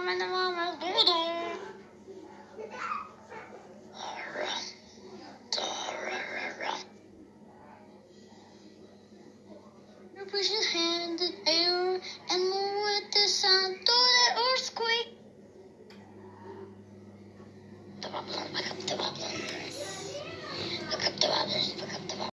Push his hand in the air and move with the sound to the earthquake. The bubbles, look up the bubbles. Look up the bubbles.